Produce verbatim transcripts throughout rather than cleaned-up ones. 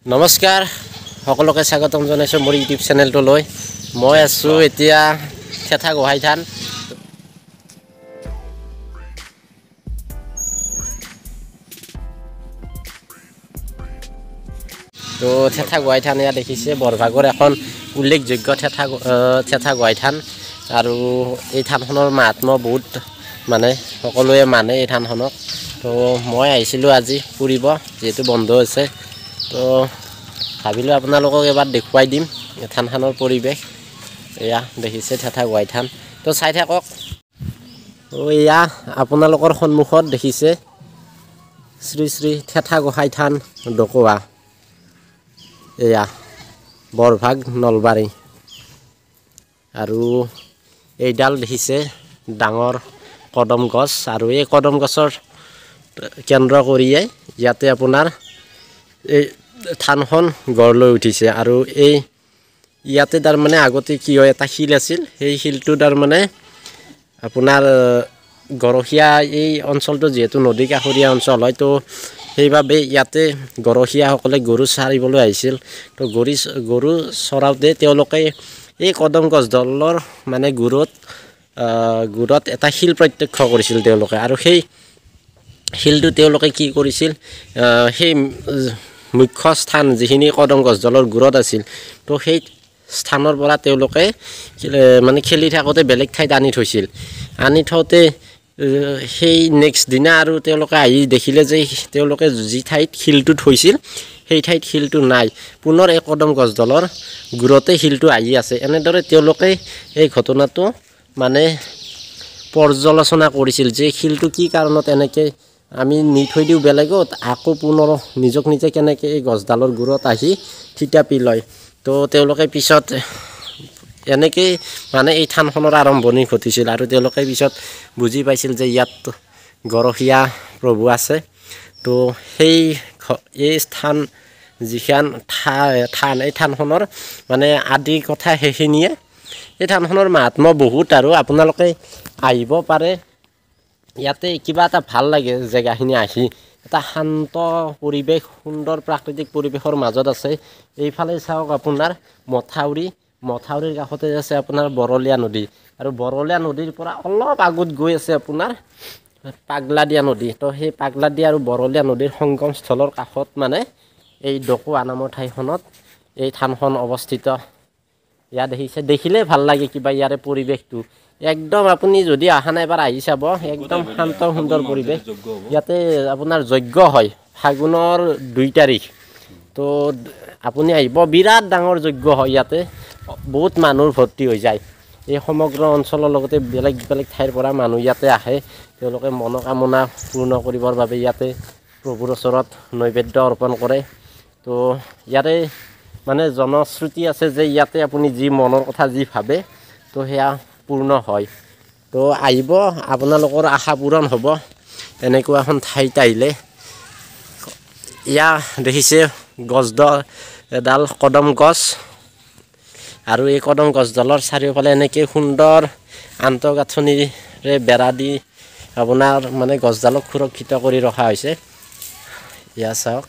নমস্কাৰ সকলোকে স্বাগতম জনাইছো মোৰ ইউটিউব চেনেলটোলৈ মই আছো এতিয়া থেথা গোসাই থান তো থেথা গোসাই থান ইয়া দেখিছে বৰভাগৰ এখন উল্লেখযোগ্য থেথা থেথা গোসাই থান আৰু এই থানখনৰ মাহাত্ম্য বহুত মানে সকলোৱে মানে এই থানখনক তো মই আহিছিলো আজি ফুৰিব যেহেতু বন্ধ আছে তো ভাবিলো আপোনালোকক এবাৰ দেখুৱাই দিম থানখনৰ পৰিৱেশ এয়া দেখিছে থেথা গোসাই থান তো চাই থাকক তো এয়া আপোনালোকৰ সন্মুখত দেখিছে শ্ৰী শ্ৰী থেথা গোসাই থান ডকোৱা এয়া বৰভাগ নলবাৰী আৰু এইডাল দেখিছে ডাঙৰ কদম গছ আৰু এই কদম গছৰ কেন্দ্ৰ কৰিয়ে ইয়াতে আপোনাৰ এই থানখন গঢ় লৈ উঠিছে আৰু এই ইয়াতে তাৰ মানে আগতে কি হয় এটা শিল আছিল সেই শিলটো তাৰ মানে আপোনাৰ গৰখীয়া এই অঞ্চলটো যেহেতু নদী কাষৰীয়া অঞ্চল হয় তো সেইবাবে ইয়াতে গৰখীয়াসকলে গৰু চৰাবলৈ আহিছিল তো গৰু গৰু চৰাওঁতে তেওঁলোকে এই কদম গছডালৰ মানে গুৰত গুৰত এটা শিল প্ৰত্যক্ষ কৰিছিল তেওঁলোকে আৰু সেই শিলটো তেওঁলোকে কি কৰিছিল সেই মুখ্য স্থান যিখিনি কদম গছডালৰ গুৰত আছিল তো সেই স্থানৰ পৰা তেওঁলোকে মানে খেলি থাকোঁতে বেলেগ ঠাইত আনি থৈছিল আনি থওঁতে সেই নেক্সট দিনা আৰু তেওঁলোকে আহি দেখিলে যে তেওঁলোকে যি ঠাইত শিলটো থৈছিল সেই ঠাইত শিলটো নাই পুনৰ এই কদম গছডালৰ গুৰতে শিলটো আহি আছে এনেদৰে তেওঁলোকে এই ঘটনাটো মানে পৰ্যালোচনা কৰিছিল যে শিলটো কি কাৰণত এনেকৈ আমি নি থৈ দিওঁ বেলেগত আকৌ পুনৰ নিজক নিজে কেনেকৈ এই গছডালৰ গুৰত আহি থিতাপি লয় তো তেওঁলোকে পিছত এনেকৈ মানে এই থানখনৰ আৰম্ভণি ঘটিছিল আৰু তেওঁলোকে পিছত বুজি পাইছিল যে ইয়াত গৰখীয়া প্ৰভু আছে তো সেই এই স্থান যিখন থান এই থানখনৰ মানে আদি কথা সেইখিনিয়ে এই থানখনৰ মাহাত্ম্য বহুত আৰু আপোনালোকে আহিব পাৰে ইয়াতে কিবা এটা ভাল লাগে জেগাখিনি আহি এটা শান্ত পৰিৱেশ সুন্দৰ প্ৰাকৃতিক পৰিৱেশৰ মাজত আছে এইফালে চাওক আপোনাৰ মথাউৰি মথাউৰিৰ কাষতে আছে আপোনাৰ বৰলীয়া নদী আৰু বৰলীয়া নদীৰ পৰা অলপ আগত গৈ আছে আপোনাৰ পাগলাদিয়া নদী তো সেই পাগলাদিয়া আৰু বৰলীয়া নদীৰ সংগমস্থলৰ কাষত মানে এই ডকোৱা নামৰ ঠাইখনত এই থানখন অৱস্থিত ইয়াত দেখিছে দেখিলে ভাল লাগে কিবা ইয়াৰে পৰিৱেশটো একদম আপুনি যদি অহা নাই এবাৰ আহি চাব একদম শান্ত সুন্দৰ পৰিৱেশ ইয়াতে আপোনাৰ যজ্ঞ হয় ফাগুনৰ দুই তাৰিখ তো আপুনি আহিব বিৰাট ডাঙৰ যজ্ঞ হয় ইয়াতে বহুত মানুহৰ ভৰ্তি হৈ যায় এই সমগ্ৰ অঞ্চলৰ লগতে বেলেগ বেলেগ ঠাইৰ পৰা মানুহ ইয়াতে আহে তেওঁলোকে মনোকামনা পূৰ্ণ কৰিবৰ বাবে ইয়াতে প্ৰভুৰ ওচৰত নৈবেদ্য অৰ্পণ কৰে তো ইয়াতে মানে জনশ্ৰুতি আছে যে ইয়াতে আপুনি যি মনৰ কথা যি ভাবে তো সেয়া পূৰ্ণ হয় তো আহিব আপোনালোকৰ আশা পূৰণ হ'ব এনেকুৱা এখন ঠাইত আহিলে ইয়া দেখিছে গছডাল এডাল কদম গছ আৰু এই কদম গছডালৰ চাৰিওফালে এনেকৈ সুন্দৰ আন্তঃগাঁথনিৰে বেৰা দি আপোনাৰ মানে গছডালক সুৰক্ষিত কৰি ৰখা হৈছে ইয়া চাওক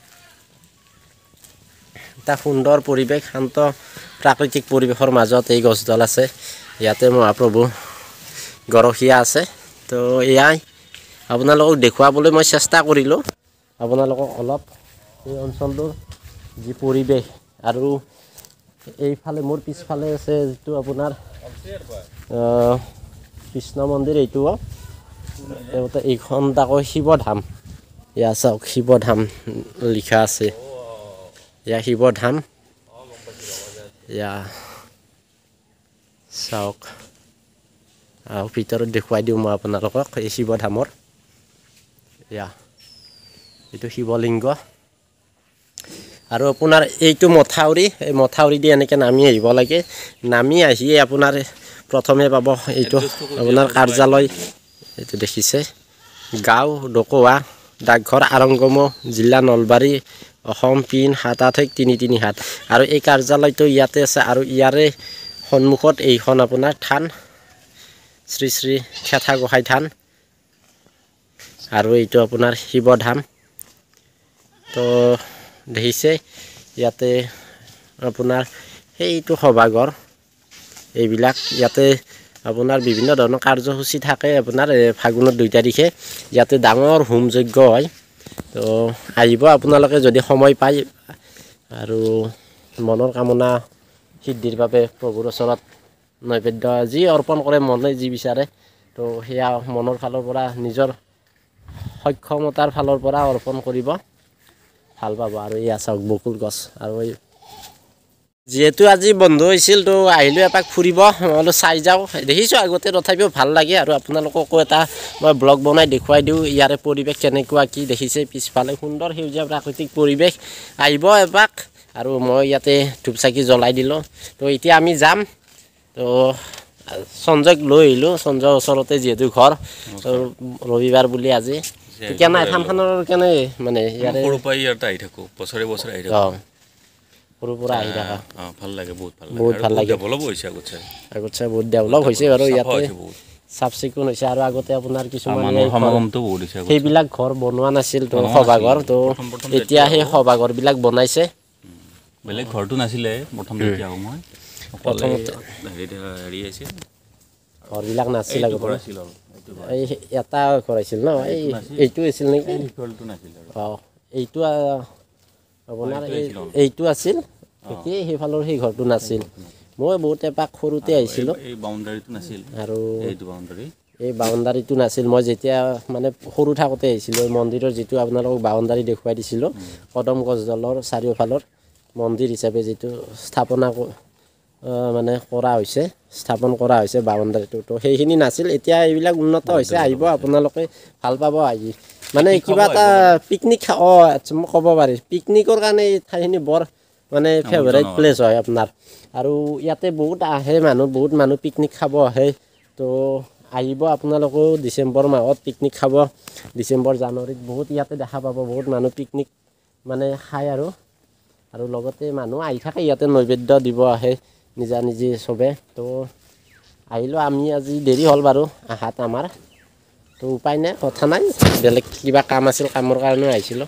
এটা সুন্দৰ পৰিৱেশ শান্ত প্ৰাকৃতিক পৰিৱেশৰ মাজত এই গছডাল আছে ইয়াতে মহাপ্ৰভু গৰখীয়া আছে তো এয়াই আপোনালোকক দেখুৱাবলৈ মই চেষ্টা কৰিলোঁ আপোনালোকক অলপ এই অঞ্চলটোৰ যি পৰিৱেশ আৰু এইফালে মোৰ পিছফালে আছে যিটো আপোনাৰ কৃষ্ণ মন্দিৰ এইটো এইখন তাকো শিৱধাম ইয়া চাওক শিৱধাম লিখা আছে ইয়া শিৱধাম ইয়া চাওক আৰু ভিতৰত দেখুৱাই দিওঁ মই আপোনালোকক এই শিৱধামৰ ইয়া এইটো শিৱলিংগ আৰু আপোনাৰ এইটো মথাউৰি এই মথাউৰি দি এনেকৈ নামি আহিব লাগে নামি আহিয়ে আপোনাৰ প্ৰথমে পাব এইটো আপোনাৰ কাৰ্যালয় এইটো দেখিছে গাঁও ডকোৱা ডাকঘৰ আৰংগম জিলা নলবাৰী অসম পিন সাত আঠ এক তিনি তিনি সাত আৰু এই কাৰ্যালয়টো ইয়াতে আছে আৰু ইয়াৰে সন্মুখত এইখন আপোনাৰ থান শ্ৰী শ্ৰী থেথা গোসাই থান আৰু এইটো আপোনাৰ শিৱধাম তো দেখিছে ইয়াতে আপোনাৰ সেইটো সভাঘৰ এইবিলাক ইয়াতে আপোনাৰ বিভিন্ন ধৰণৰ কাৰ্যসূচী থাকে আপোনাৰ ফাগুনৰ দুই তাৰিখে ইয়াতে ডাঙৰ হোম যজ্ঞ হয় তো আহিব আপোনালোকে যদি সময় পায় আৰু মনৰ কামনা সিদ্ধিৰ বাবে প্ৰভুৰ ওচৰত নৈবেদ্য যি অৰ্পণ কৰে মনে যি বিচাৰে তো সেয়া মনৰ ফালৰ পৰা নিজৰ সক্ষমতাৰ ফালৰ পৰা অৰ্পণ কৰিব ভাল পাব আৰু এয়া চাওক বকুল গছ আৰু যেহেতু আজি বন্ধ হৈছিল তো আহিলো এপাক ফুৰিব অলপ চাই যাওঁ দেখিছোঁ আগতে তথাপিও ভাল লাগে আৰু আপোনালোককো এটা মই ব্লগ বনাই দেখুৱাই দিওঁ ইয়াৰে পৰিৱেশ কেনেকুৱা কি দেখিছে পিছফালে সুন্দৰ সেউজীয়া প্ৰাকৃতিক পৰিৱেশ আহিব এপাক আৰু মই ইয়াতে ধূপ চাকি জ্বলাই দিলোঁ তো এতিয়া আমি যাম তো সঞ্জয়ক লৈ আহিলোঁ সঞ্জয়ৰ ওচৰতে যিহেতু ঘৰ ৰবিবাৰ বুলি আজি কেনে থানখনৰ কেনে মানে ইয়াৰে সৰু পৰাই ইয়াতে আহি থাকোঁ বছৰে বছৰে আহি থাকোঁ সৰুৰ পৰা আহি থাকা ভাল লাগে বহুত ভাল বহুত ভাল লাগে ডেভেলপ হৈছে আগতছে আগতছে বহুত ডেভেলপ হৈছে বাৰু ইয়াতে চাফ চিকুণ হৈছে আৰু আগতে আপোনাৰ কিছুমান সমাগমটো বহুত হৈছে সেইবিলাক ঘৰ বনোৱা নাছিল তো সভাঘৰ তো এতিয়া সেই সভাঘৰবিলাক বনাইছে বেলেগ ঘৰটো নাছিলে প্ৰথম যেতিয়া মই প্ৰথমতে হেৰি আছিল ঘৰবিলাক নাছিল আগতে এই এটা ঘৰ আছিল ন এই এইটো আছিল নেকি ঘৰটো নাছিল অঁ এইটো আপোনাৰ এইটো আছিল কি সেইফালৰ সেই ঘৰটো নাছিল মই বহুত এপাক সৰুতে আহিছিলোঁ এই বাউণ্ডাৰীটো নাছিল আৰু এইটো বাউণ্ডাৰী এই বাউণ্ডাৰীটো নাছিল মই যেতিয়া মানে সৰু থাকোঁতে আহিছিলোঁ মন্দিৰৰ যিটো আপোনালোকক বাউণ্ডাৰী দেখুৱাই দিছিলোঁ কদম গছডালৰ চাৰিওফালৰ মন্দিৰ হিচাপে যিটো স্থাপনা মানে কৰা হৈছে স্থাপন কৰা হৈছে বাউণ্ডাৰীটো তো সেইখিনি নাছিল এতিয়া এইবিলাক উন্নত হৈছে আহিব আপোনালোকে ভাল পাব আহি মানে কিবা এটা পিকনিক অঁ মই ক'ব পাৰি পিকনিকৰ কাৰণে এই ঠাইখিনি বৰ মানে ফেভাৰেট প্লেচ হয় আপোনাৰ আৰু ইয়াতে বহুত আহে মানুহ বহুত মানুহ পিকনিক খাব আহে তো আহিব আপোনালোকেও ডিচেম্বৰ মাহত পিকনিক খাব ডিচেম্বৰ জানুৱাৰীত বহুত ইয়াতে দেখা পাব বহুত মানুহ পিকনিক মানে খায় আৰু আৰু লগতে মানুহ আহি থাকে ইয়াতে নৈবেদ্য দিব আহে নিজা নিজে চবে তো আহিলোঁ আমি আজি দেৰি হ'ল বাৰু আহাত আমাৰ তো উপায় নাই কথা নাই বেলেগ কিবা কাম আছিল কামৰ কাৰণে আহিছিলোঁ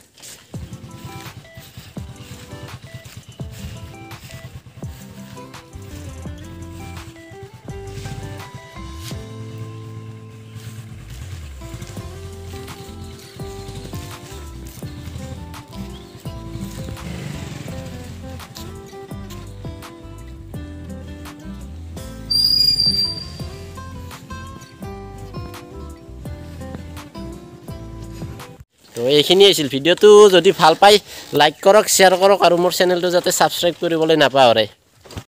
তো এইখিনি আছিল ভিডিঅ'টো যদি ভাল পায় লাইক কৰক শ্বেয়াৰ কৰক আৰু মোৰ চেনেলটো যাতে ছাবস্ক্ৰাইব কৰিবলৈ নাপাহৰে।